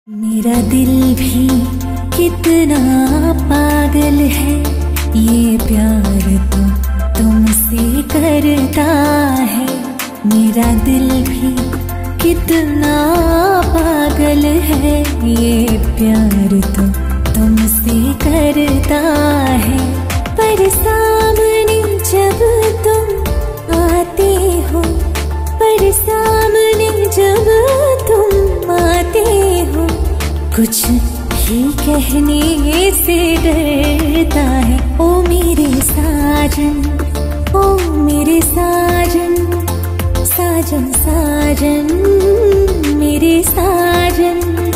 मेरा दिल भी कितना पागल है, ये प्यार तो तुमसे करता है। मेरा दिल भी कितना पागल है, ये प्यार तो तुमसे करता है। पर सामने जब तुम आते हो, पर सामने जब तुम आते हो, कुछ ही कहने से डरता है। ओ मेरे साजन, ओ मेरे साजन, साजन साजन मेरे साजन।